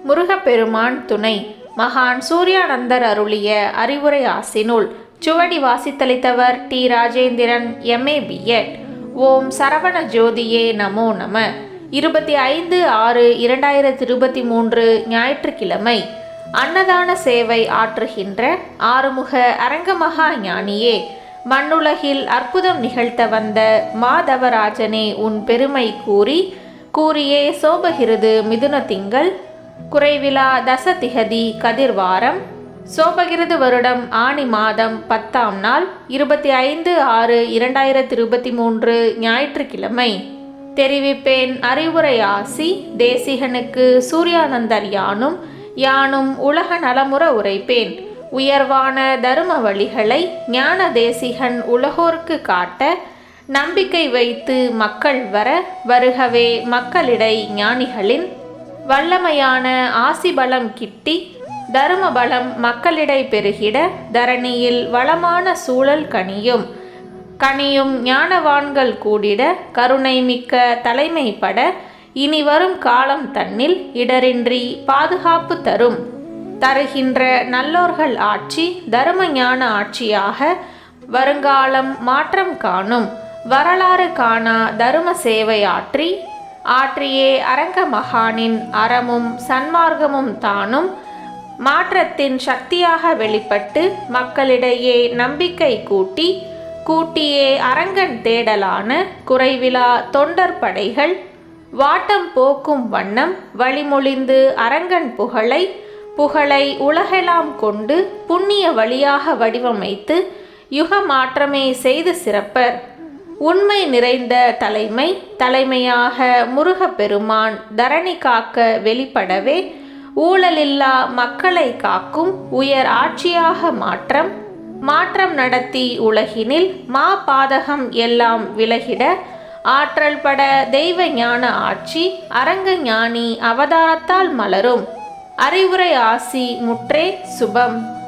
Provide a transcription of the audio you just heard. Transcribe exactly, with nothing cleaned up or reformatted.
முருகப்பெருமான் துணை. மகான் சூர்யானந்தர் அருளிய அறிவுரை ஆசினுள் சுவடி வாசித்தளித்தவர் T. Rajendran, M A B Ed. ஓம் சரவண ஜோதியே நமோ நம. இருபத்தி ஐந்து ஆறு இரண்டாயிரத்தி இருபத்தி மூன்று ஞாயிற்றுக்கிழமை. அன்னதான சேவை ஆற்றுகின்ற ஆறுமுக அரங்கமகா ஞானியே, மண்ணுலகில் அற்புதம் நிகழ்த்த வந்த மாதவராஜனே, உன் பெருமை கூறி கூறியே சோபகிருது மிதுன திங்கள் குறைவிலா தசதிகதி கதிர்வாரம் சோபகிருது வருடம் ஆனி மாதம் பத்தாம் நாள் இருபத்தி ஐந்து ஆறு இரண்டாயிரத்தி இருபத்தி மூன்று ஞாயிற்றுக்கிழமை. தெரிவிப்பேன் அறிவுரை ஆசி. தேசிகனுக்கு சூர்யானந்தர் யானும் யானும் உலக நலமுற உரைப்பேன். உயர்வான தரும வழிகளை ஞான தேசிகன் உலகோர்க்கு காட்ட நம்பிக்கை வைத்து மக்கள் வர வருகவே மக்களிடை ஞானிகளின் வல்லமையான ஆசிபலம் கிட்டி தரும பலம் மக்களிடை பெருகிட தரணியில் வளமான சூழல் கனியும் கனியும் ஞானவான்கள் கூடிட கருணை மிக்க தலைமைப்பட இனி வரும் காலம் தன்னில் இடரின்றி பாதுகாப்பு தரும் தருகின்ற நல்லோர்கள் ஆட்சி தரும ஞான ஆட்சியாக வருங்காலம் மாற்றம் காணும் வரலாறு காணா தரும சேவை ஆற்றி ஆற்றியே அரங்க மகானின் அறமும் சன்மார்க்கமும் தானும் மாற்றத்தின் சக்தியாக வெளிப்பட்டு மக்களிடையே நம்பிக்கை கூட்டி கூட்டியே அரங்கன் தேடலான குறைவிலா தொண்டர் படைகள் வாட்டம் போக்கும் வண்ணம் வழிமொழிந்து அரங்கன் புகழை புகழை உலகெல்லாம் கொண்டு புண்ணிய வழியாக வடிவமைத்து யுக மாற்றமே செய்து சிறப்பர். உண்மை நிறைந்த தலைமை தலைமையாக முருகப்பெருமான் தரணி காக்க வெளிப்படவே ஊழலில்லா மக்களை காக்கும் உயர் ஆட்சியாக மாற்றம் மாற்றம் நடத்தி உலகினில் மா பாதகம் எல்லாம் விலகிட ஆற்றல் பட தெய்வ ஞான ஆட்சி அரங்க ஞானி அவதாரத்தால் மலரும். அறிவுரை ஆசி முற்றே சுபம்.